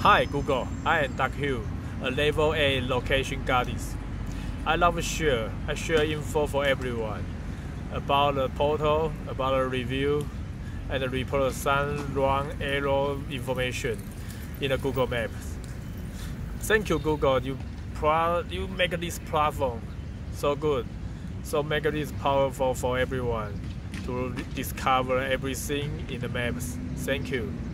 Hi Google, I am DuckHugh, a level A location goddess. I love share. I share info for everyone about the portal, about the review, and report some wrong error information in the Google Maps. Thank you Google, you make this platform so good, so make this powerful for everyone to discover everything in the maps. Thank you.